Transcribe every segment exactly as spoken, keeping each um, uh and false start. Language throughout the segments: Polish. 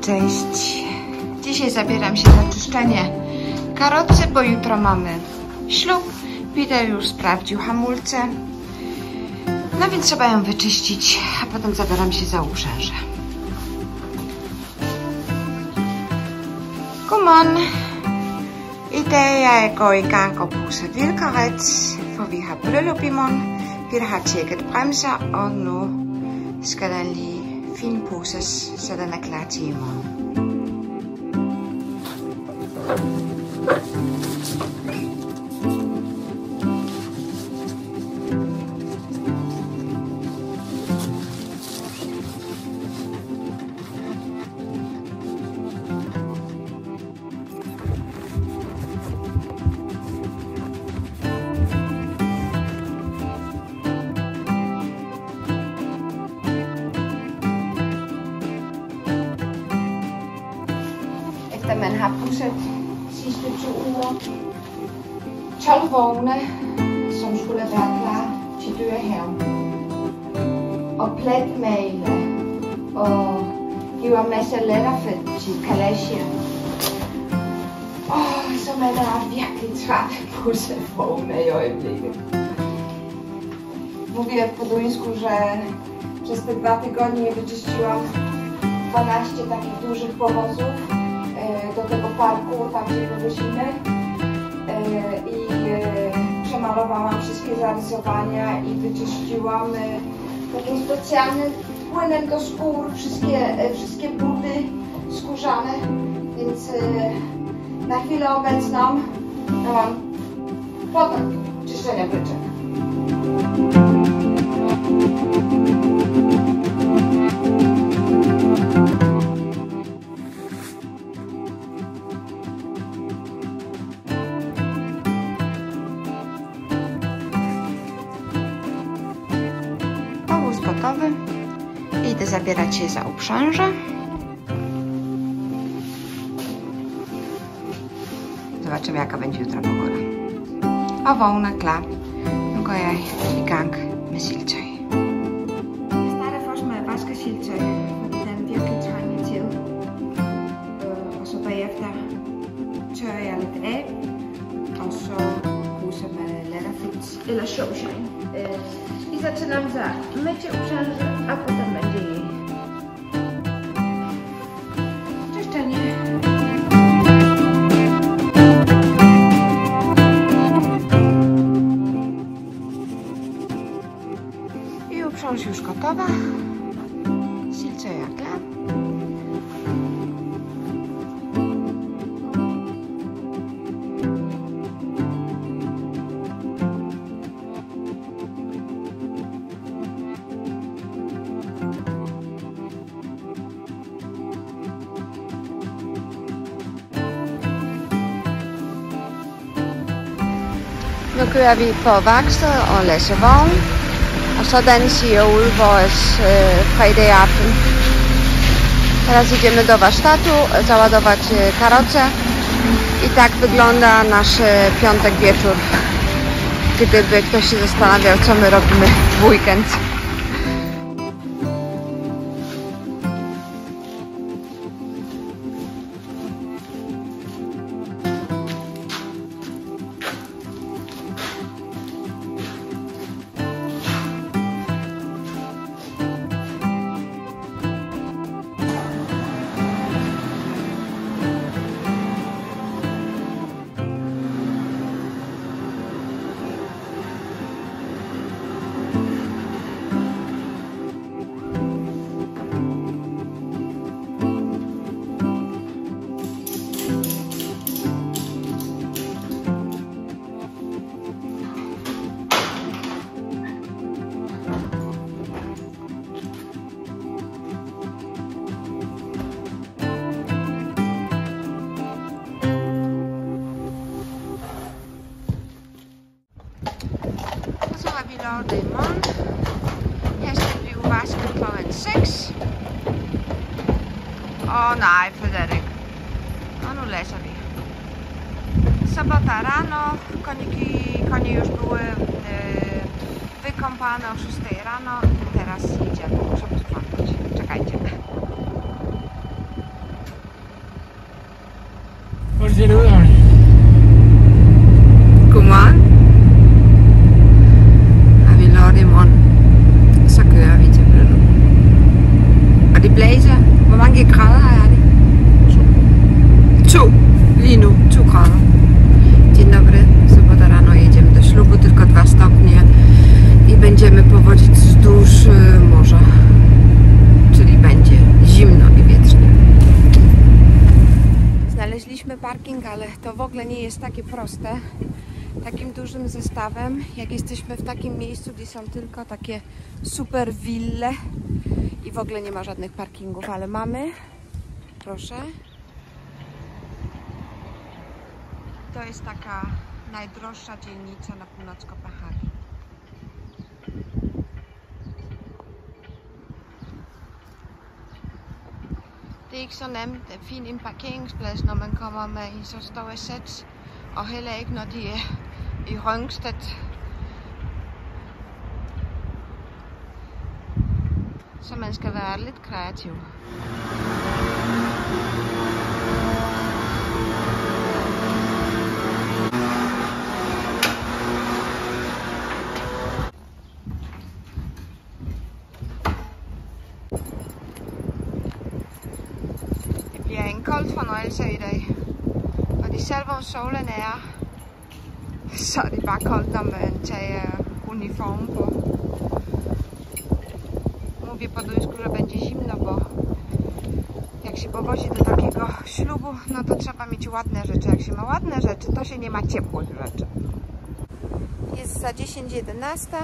Cześć! Dzisiaj zabieram się za czyszczenie karocy, bo jutro mamy ślub. Peter już sprawdził hamulce. No więc trzeba ją wyczyścić, a potem zabieram się za uprzęże. Godmorgen! I dag er jeg går i gang og pusser vildkaret, for vi har bryllup i morgen. Peter har tjekket bremser, og nu skal den lige finpudses, så den er klar til i morgen. Efter man har pudset sidste to uger tolv vogne, som skulle være klar til Dyrehaven, og pletmale og give en masse letterfedt til Kalasia. Åh, så er der virkelig træt at pudse vogne i øjeblikket. Mówię w Poduńsku, że przez te dwa tygodnie wyczyściłam dwanaście takich dużych powozów do tego parku, tam gdzie wywozimy, i przemalowałam wszystkie zarysowania i wyczyściłam takim specjalnym płynem do skór wszystkie, wszystkie buty skórzane, więc na chwilę obecną mam potok czyszczenia bryczek. Gotowy. Idę zabierać się za uprzęże. Zobaczymy, jaka będzie jutro pogoda. Og vågner klar. Nu går jeg i gang med sildtøj. Jeg starter først med at vaske sildtøj, fordi den virkelig trænger til. Og så bagefter tørrer jeg lidt af, og så pudser med letterfedt eller showshine. I zaczynam za mycie uprzęży, a potem będzie jej czyszczenie. I uprząż już gotowa. Sildtøj er klar. Nu kører vi på Vaksted og Lassevogn, og sådan siger ud vores e, fredag aften. Teraz idziemy do warsztatu załadować karoce i tak wygląda nasz piątek wieczór, gdyby ktoś się zastanawiał, co my robimy w weekend. Så har vi lortet i morgen. Her skal vi jo vaske klokken seks. O nej, Fryderyk. No, nu læser vi. Sobota rano, koniki, konie już były yy, wykąpane o szóstej rano. Teraz idziemy, muszę posprzątać. Czekajcie. lidt ud her. Godmorgen. Har vi lort i morgen, så kører vi til Brno. Og det blæser. Hvor mange grader er det? To. Lige nu, to grader. Dzień dobry, sobota rano jedziemy do ślubu, tylko dwa stopnie i będziemy powodzić wzdłuż morza. Czyli będzie zimno i wietrznie. Znaleźliśmy parking, ale to w ogóle nie jest takie proste. Takim dużym zestawem, jak jesteśmy w takim miejscu, gdzie są tylko takie super wille i w ogóle nie ma żadnych parkingów, ale mamy, proszę. To jest taka najdroższa dzielnica na północ Kopenhagi. Det er ikke så nemt at finde en parkeringsplads, når man kommer med en så stor sats, og heller ikke når de er i Rungsted. Så man skal være lidt kreativ. Det er en kold fornøjelse i dag, og selvom solen er, så er det bare koldt, når man tager uniform på. Mówię po duńsku, że będzie zimno, bo jak się powozi do takiego ślubu, no to trzeba mieć ładne rzeczy. Jak się ma ładne rzeczy, to się nie ma ciepłych rzeczy. Jest za dziesięć jedenaście.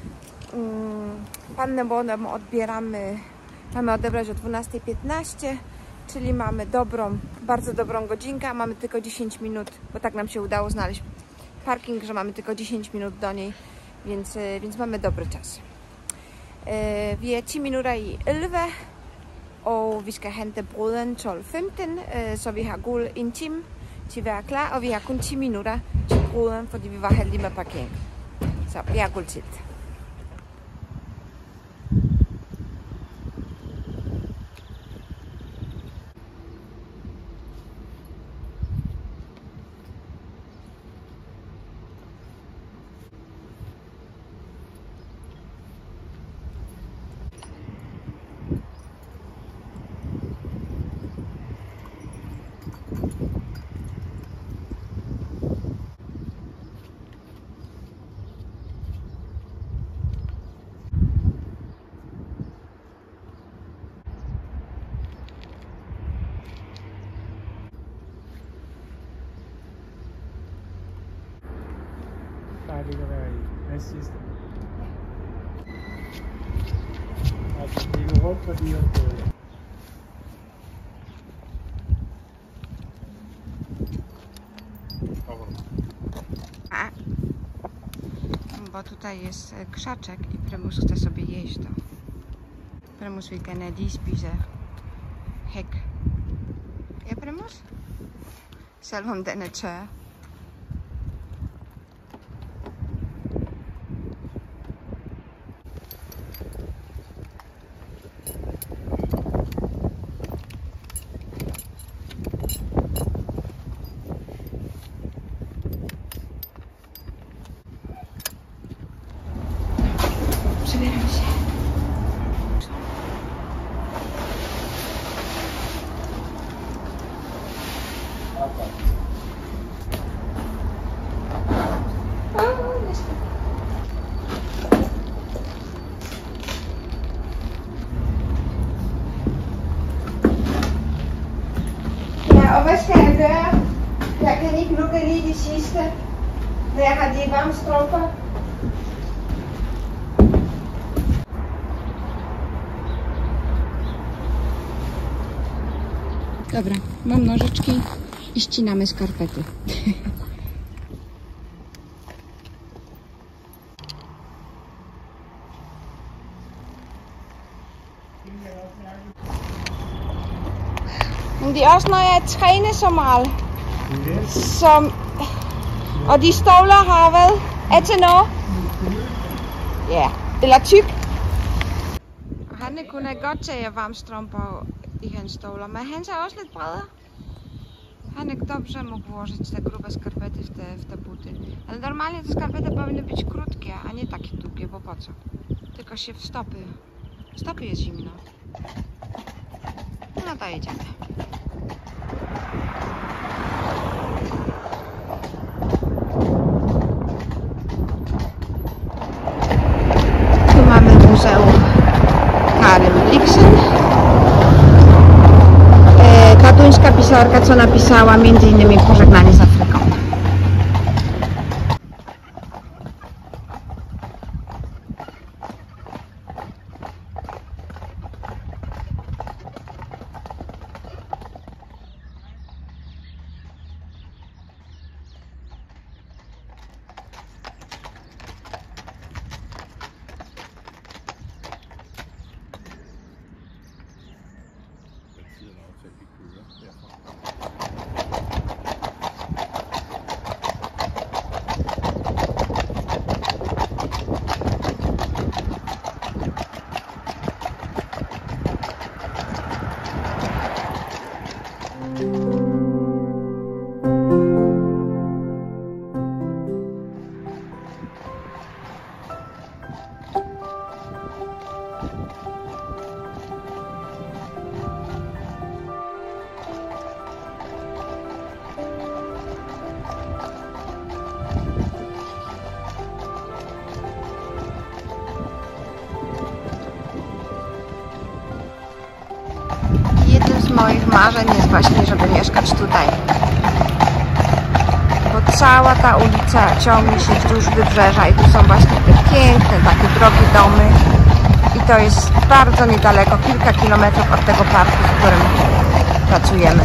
Pannę Bonem odbieramy, mamy odebrać o dwunasta piętnaście. Czyli mamy dobrą, bardzo dobrą godzinkę, a mamy tylko dziesięć minut, bo tak nam się udało znaleźć parking, że mamy tylko dziesięć minut do niej, więc, więc mamy dobry czas. Vi er ti minutter i elleve, og vi skal hente brøden tolv femten, så vi har guld en time til at være klar, og vi har kun ti minutter til brøden, fordi vi var heldige med parkering. Så vi har guld tid. Der ligger der i næst sidste. Altså, det er jo rundt, fordi at... A, bo tutaj jest krzaczek i Prymus chce sobie jeść to. Prymus vil gerne lige spise hæk. Ja, Prymus? Selvom den er tør. Przebieram się. Ja, og hvad skal jeg gøre? Jeg kan ikke lukke lige de sidste, når jeg har de varme strømper. Dobra, mam nożyczki i ścinamy skarpety. Men det er også når jeg træner så meget. Som, og de støvler har været er til noget. Ja, eller tyk. Han kunne godt tage varmstrømper i hans støvler, men han er også lidt bredere. Hanek dobrze mógł włożyć te grube skarpety w te, w te buty. Ale normalnie te skarpety powinny być krótkie, a nie takie długie, bo po co? Tylko się w stopy. W stopy jest zimno. No to jedziemy. Tu mamy Muzeum Kary Blixen. Ta duńska pisarka, co napisała między innymi Pożegnanie z Afryką. Moich marzeń jest właśnie, żeby mieszkać tutaj, bo cała ta ulica ciągnie się wzdłuż wybrzeża i tu są właśnie te piękne, takie drogie domy i to jest bardzo niedaleko, kilka kilometrów od tego parku, w którym pracujemy.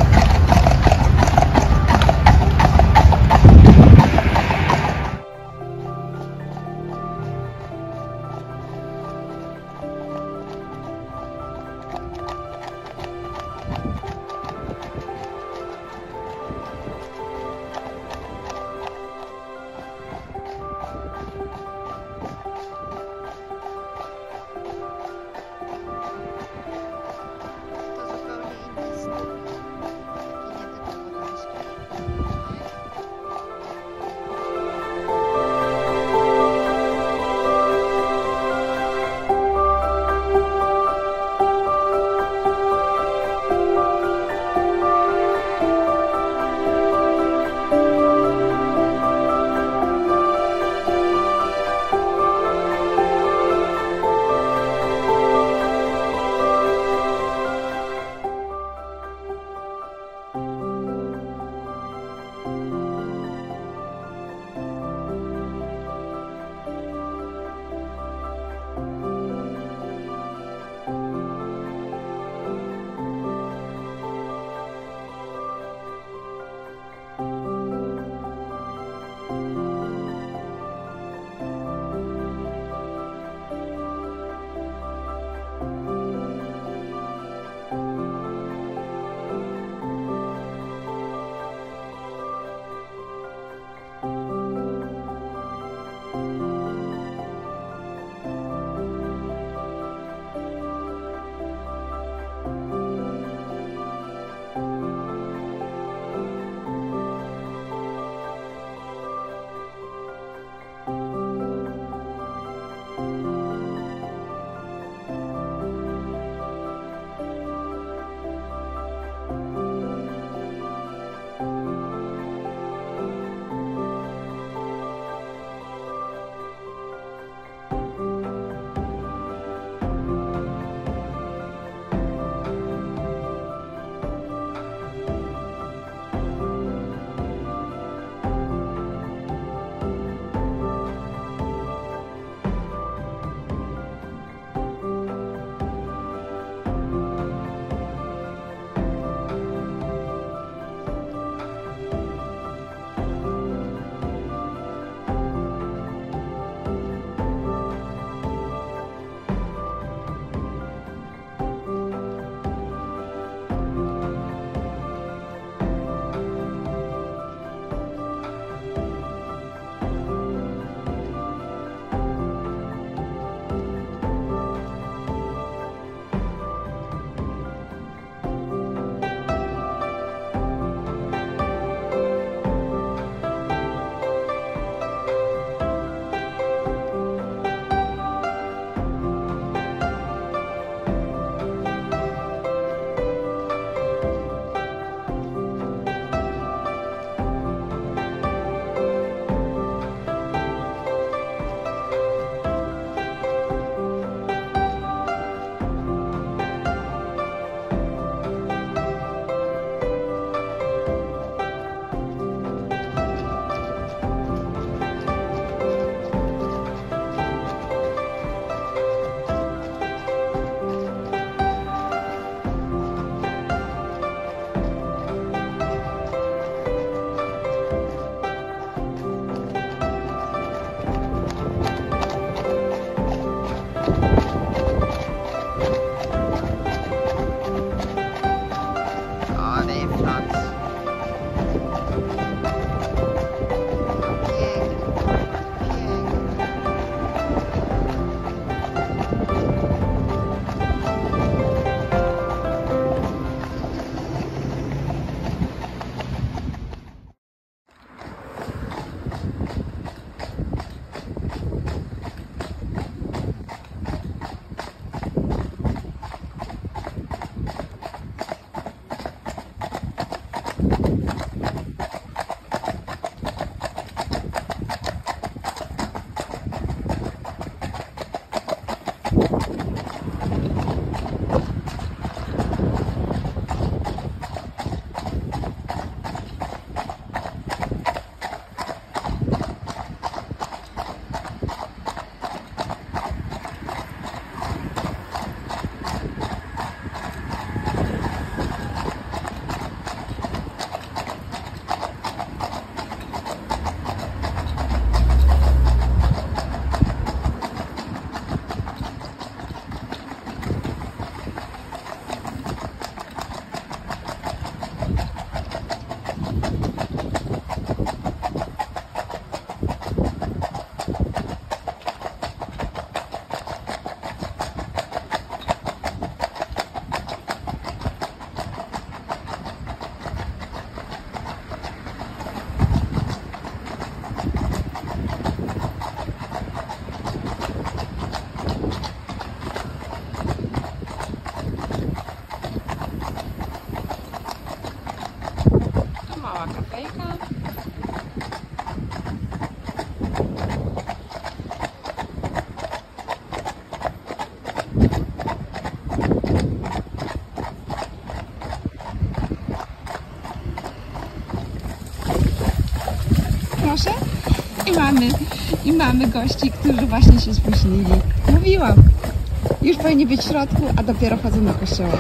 I mamy gości, którzy właśnie się spóźnili. Mówiłam, już powinni być w środku, a dopiero chodzą do kościoła.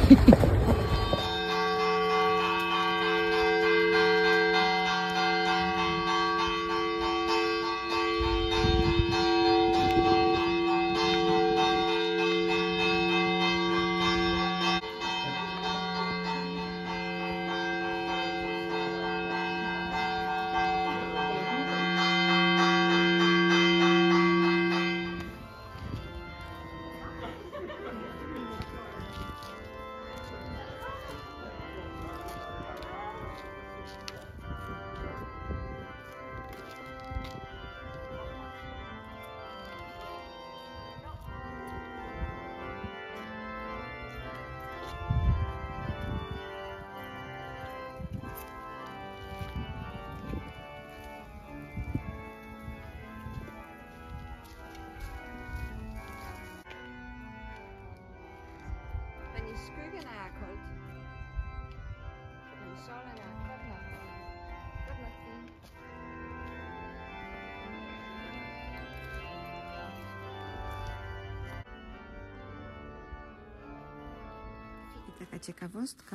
Men i skyggen er koldt. Men solen er godt nok, godt nok fin. I taka ciekawostka.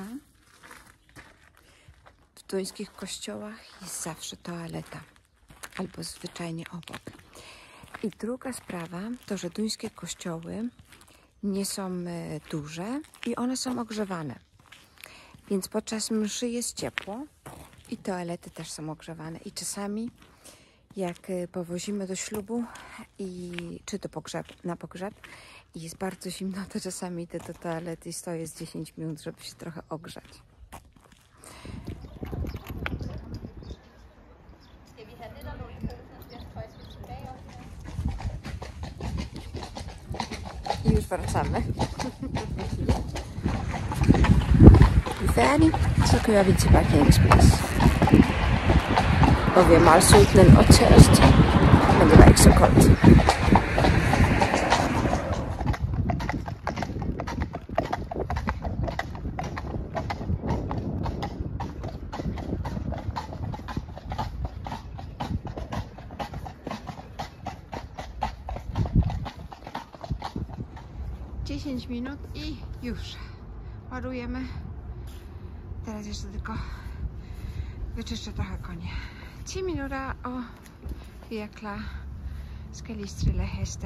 W duńskich kościołach jest zawsze toaleta. Albo zwyczajnie obok. I druga sprawa to, że duńskie kościoły nie są duże i one są ogrzewane. Więc podczas mszy jest ciepło i toalety też są ogrzewane. I czasami jak powozimy do ślubu i czy do pogrzeb, na pogrzeb i jest bardzo zimno, to czasami idę do toalety i stoję z dziesięć minut, żeby się trochę ogrzać. I już wracamy. I færdig, så kører vi til parkeringsplads. Og vi er meget sultne og tørst, men det var ikke så koldt. dziesięć minut i już ładujemy. Teraz jeszcze tylko wyczyszczę trochę konie. tio minutter og vi er klar. Skal lige strille heste.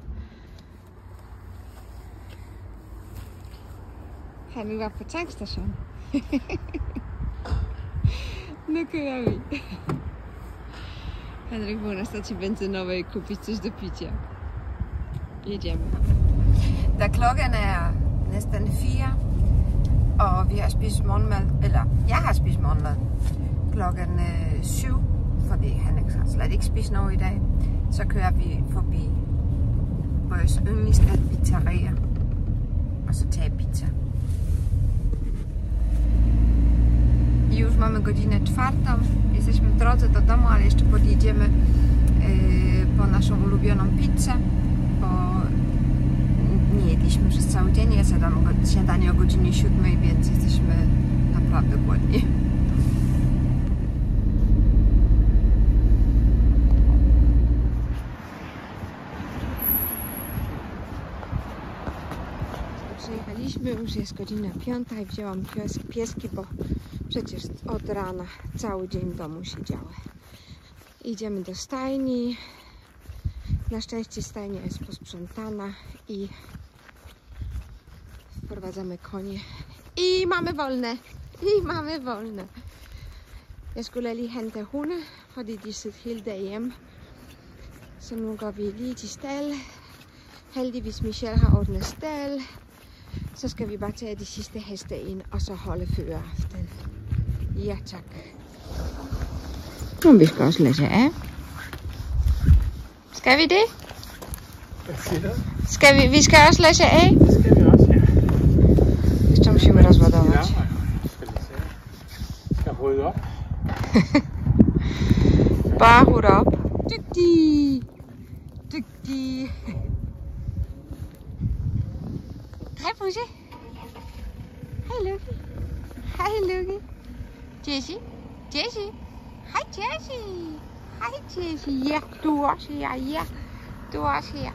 Har vi været på tankstation? Nu kører vi. Henrik powinna stać i benzynowej i kupić coś do picia. Jedziemy. Da klokken er næsten fire, og vi har spist morgenmad, eller jeg har spist morgenmad klokken øh, syv, fordi han har slet ikke spist noget i dag. Så kører vi forbi vores yndligste pizzeria, og så tager pizza. I już mamy godzinę czwartą, jesteśmy w drodze do domu, ale jeszcze podjedziemy yy, po naszą ulubioną pizzę, bo nie jedliśmy przez cały dzień. Ja zjadłam śniadanie o godzinie siódmej, więc jesteśmy naprawdę głodni. Przyjechaliśmy, już jest godzina piąta i wzięłam pies, pieski, bo przecież od rana cały dzień w domu siedziały. Idziemy do stajni. Na szczęście stajnia jest posprzątana i wprowadzamy konie. I mamy wolne! I mamy wolne! Jeg skulle lige hente hunde, fordi de sidder hele dag hjemme. Så nu går vi lige til stald. Heldigvis Michelle har ordnet stald. Så skal vi bare tage de sidste heste ind, og så holde føreraften. Ja, tak. Nu vi skal også lade sig af. Skal vi det? Hvad siger du? Skal vi, vi skal også lade sig af? Det skal vi også, ja. Jeszcze musimy rozładować. Ja, skal lige se. Skal rydde op. Bare rydde op. Dygtig! Dygtig! Hej Pussy! Hej Lucky! Hej Lucky! Jessie! Jessie! Hej Jessie! Hej Hi, Jessie. Ja, du er også her. Ja, du er også her.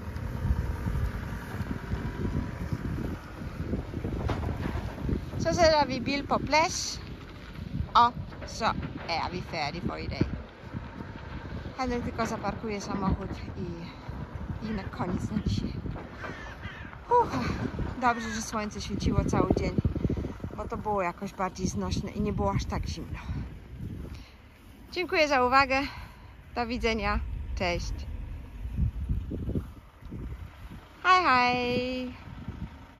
Så sætter vi bil på plads, og så er vi færdige for i dag. Haideți tylko zaparkuję samochód i, i na koniec na dzisiaj. Uff, dobrze, że słońce świeciło cały dzień, bo to było jakoś bardziej znośne i nie było aż tak zimno. Dziękuję za uwagę. Do widzenia. Cześć. Hej, hej.